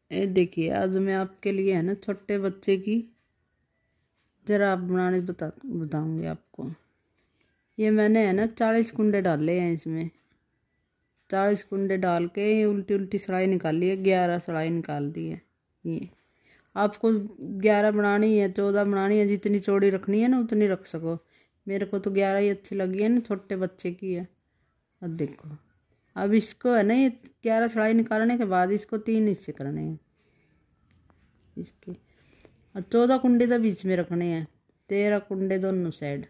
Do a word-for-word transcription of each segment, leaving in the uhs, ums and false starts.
ये देखिए, आज मैं आपके लिए है ना छोटे बच्चे की जरा आप बनाने बता बताऊंगी आपको। ये मैंने है ना चालीस कुंडे डाले हैं इसमें। चालीस कुंडे डाल के ये उल्टी उल्टी सिलाई निकाली है, ग्यारह सिलाई निकाल दी है। ये आपको ग्यारह बनानी है, चौदह बनानी है, जितनी चौड़ी रखनी है ना उतनी रख सको। मेरे को तो ग्यारह ही अच्छी लगी है ना, छोटे बच्चे की है। अब देखो, अब इसको है ना ये ग्यारह सिलाई निकालने के बाद इसको तीन हिस्से करने हैं इसके, और चौदह कुंडे तो बीच में रखने हैं, तेरह कुंडे दोनों साइड।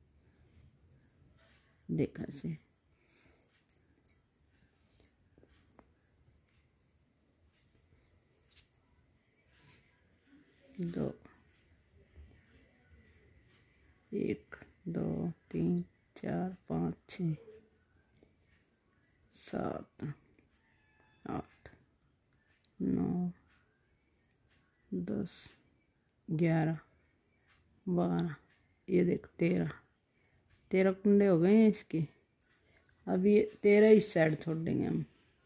देखा से दो, एक दो तीन चार पाँच छः सात आठ नौ दस ग्यारह बारह, ये देख तेरह तेरह कुंडे हो गए हैं इसके। अब ये तेरह इस साइड छोड़ देंगे हम।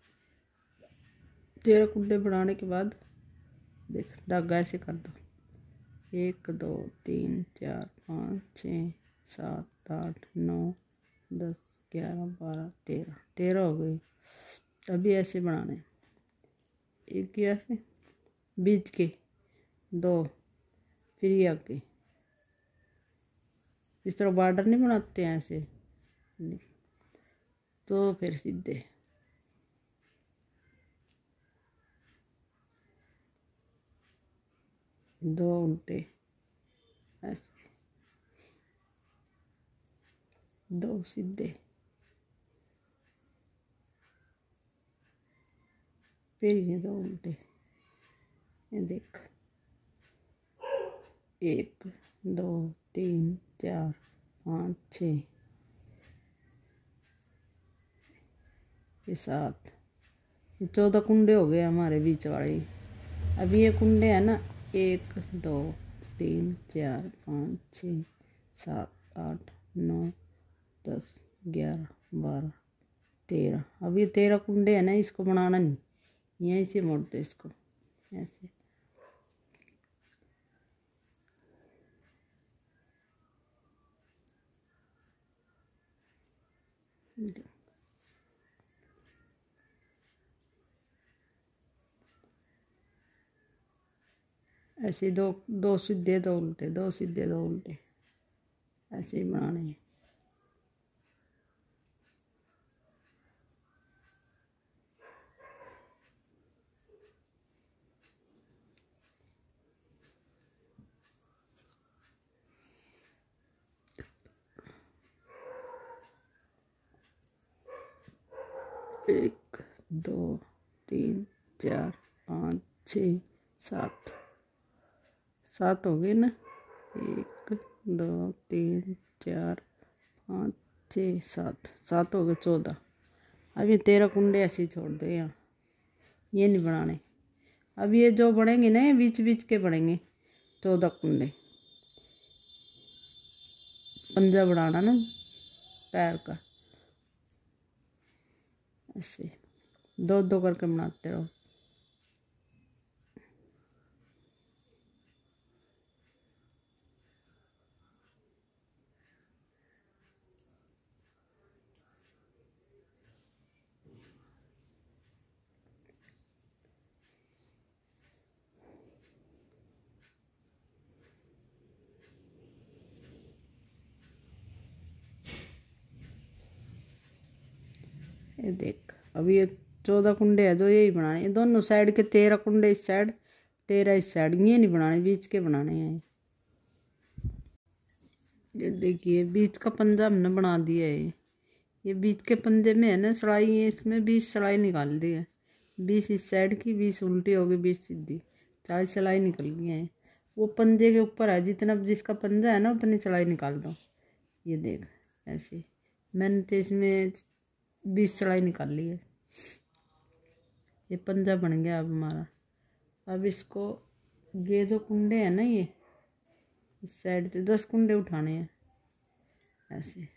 तेरह कुंडे बढ़ाने के बाद देख धागा ऐसे कर दो, एक दो तीन चार पाँच छः सात आठ नौ दस ग्यारह बारह तेरह, तेरह हो गई। अभी ऐसे बनाने, एक ऐसे बीच के दो, फिर ये आगे इस तरह बॉर्डर नहीं बनाते हैं ऐसे, तो फिर सीधे दो उल्टे ऐसे, दो सीधे, फिर ये दो उल्टे। ये देख, एक दो तीन चार पाँच छः, ये सात, ये चौदह कुंडे हो गए हमारे बीच वाले। अभी ये कुंडे है ना, एक दो तीन चार पाँच छः सात आठ नौ दस ग्यारह बारह तेरह। अब ये तेरह कुंडे है ना, इसको बनाना नहीं, यहीं से मोड़ दो इसको ऐसे। ऐसे दो दो सीधे दो उल्टे, दो सीधे दो उल्टे, ऐसे ही बनाने हैं। एक दो तीन चार पाँच छः सात, सात हो गए ना, एक दो तीन चार पाँच छः सात, सात हो गए चौदह। अब ये तेरह कुंडे ऐसे ही छोड़ दो यहाँ, ये नहीं बनाने। अब ये जो बढ़ेंगे ना, बीच बीच के बढ़ेंगे चौदह कुंडे। पंजा बढ़ाना ना पैर का, ऐसे दो दो करके बनाते रहो। ये देख, अब ये चौदह कुंडे है जो यही बनाने, दोनों साइड के तेरह कुंडे इस साइड तेरह इस साइड, ये नहीं बनाने, बीच के बनाने हैं। ये देखिए, बीच का पंजा हमने बना दिया है। ये बीच के पंजे में है ना सिलाई है, इसमें बीस सिलाई निकाल दी है। बीस इस साइड की, बीस उल्टी होगी, बीस सीधी, चालीस सिलाई निकल गई है। वो पंजे के ऊपर है, जितना जिसका पंजा है ना उतनी सिलाई निकाल दो। ये देख ऐसे, मैंने तो इसमें बीस सिलाई निकाल ली है। ये पंजा बन गया अब हमारा। अब इसको ये जो कुंडे हैं ना, ये इस साइड से दस कुंडे उठाने हैं ऐसे।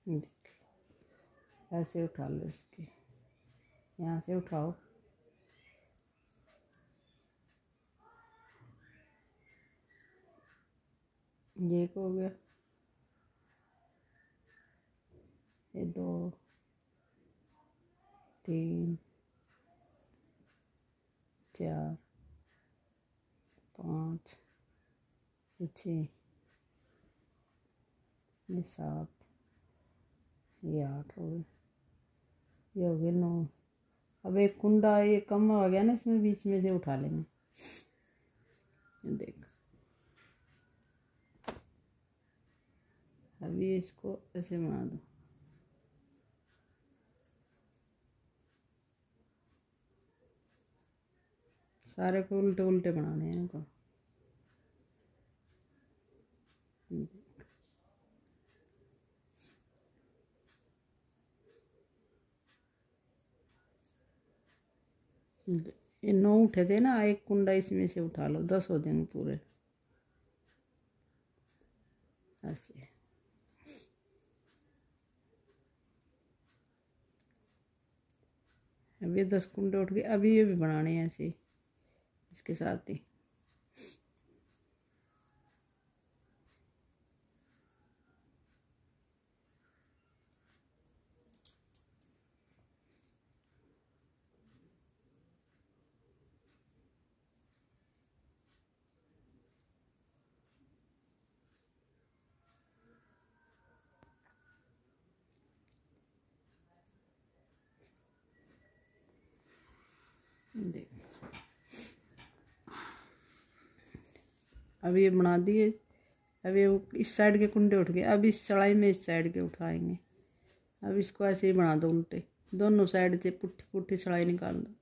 देखिए ऐसे उठा लो इसके, यहाँ से उठाओ, ये हो गया, ये दो तीन चार पाँच, ये छः, ये सात, ये आठ हो गए, ये हो गए नौ। अब एक कुंडा ये कम हो गया ना, इसमें बीच में से उठा लेंगे। देख अभी इसको ऐसे बना दो, सारे को उल्टे उल्टे बनाने हैं इनको। ये नौ उठे थे ना, एक कुंडा इसमें से उठा लो, दस हो जाएंगे पूरे ऐसे। अभी दस कुंडे उठ गए, अभी ये भी बनाने हैं ऐसे इसके साथ ही। देख अब ये बना दिए। अब ये इस साइड के कुंडे उठ गए, अब इस चढ़ाई में इस साइड के उठाएंगे। अब इसको ऐसे ही बना दो उल्टे, दोनों साइड से पुट्ठी पुट्ठी चढ़ाई निकाल दो।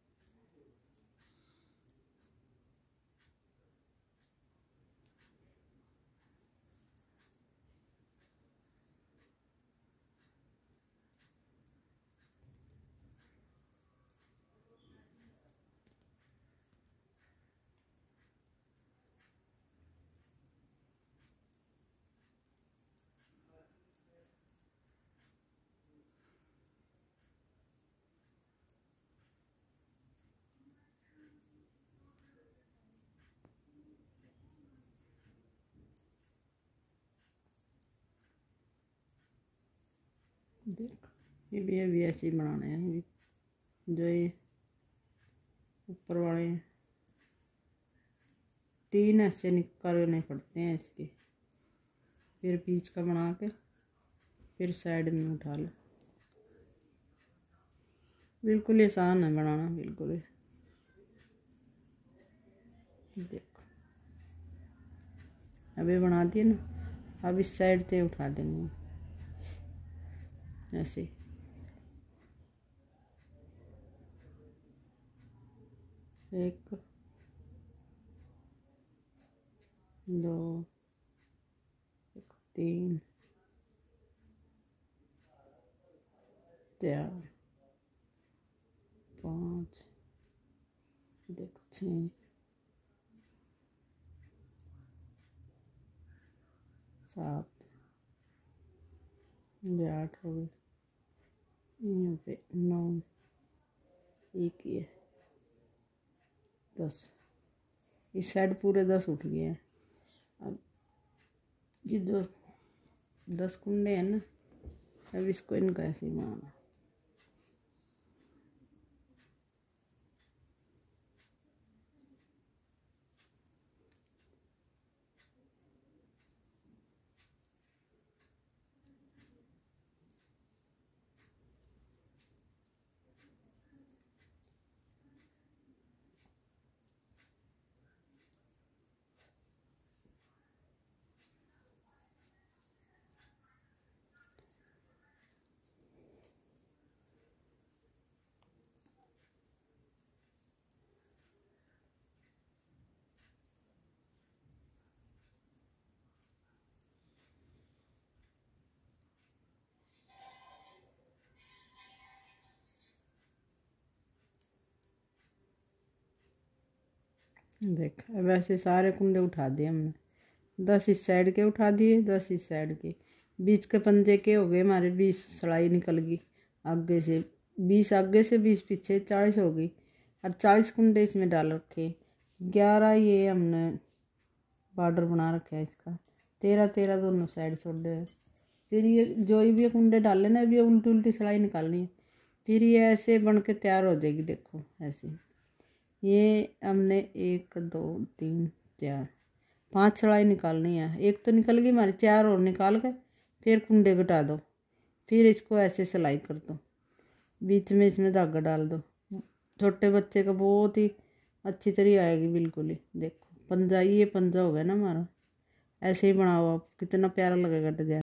देख ये भी अभी ऐसे ही बनाने हैं, जो ये ऊपर वाले हैं तीन ऐसे निकालने पड़ते हैं इसके, फिर बीच का बना के फिर साइड में उठा लो। बिल्कुल आसान है बनाना, बिल्कुल। देखो अभी बना दिए ना, अब इस साइड से उठा देंगे ऐसे। एक दो एक तीन चार पाँच, देखो छः सात, ये आठ हो गए, यहाँ पे नौ, एक ये दस, इस साइड पूरे दस उठ गए हैं। अब ये जो दस कुंडे हैं ना, अब इसको इनका ऐसे ही बनाना। देख अब ऐसे सारे कुंडे उठा दिए हमने, दस इस साइड के उठा दिए, दस इस साइड के। बीच के पंजे के हो गए हमारे, बीस सिलाई निकल गई आगे से, बीस आगे से बीस पीछे, चालीस हो गई। और चालीस कुंडे इसमें डाल रखे, ग्यारह ये हमने बॉर्डर बना रखा है इसका, तेरह तेरह दोनों साइड छोड़े हैं। फिर ये जो भी कुंडे डाले ना, अभी उल्टी उल्टी सिलाई निकालनी है, फिर ये ऐसे बन के तैयार हो जाएगी। देखो ऐसे, ये हमने एक दो तीन चार पांच सिलाई निकालनी है, एक तो निकल गई हमारी, चार और निकाल के फिर कुंडे घटा दो, फिर इसको ऐसे सिलाई कर दो, बीच में इसमें धागा डाल दो। छोटे बच्चे का बहुत ही अच्छी तरह आएगी बिल्कुल ही। देखो पंजा, ये पंजा हो गया ना हमारा, ऐसे ही बनाओ आप, कितना प्यारा लगेगा डिजाइन।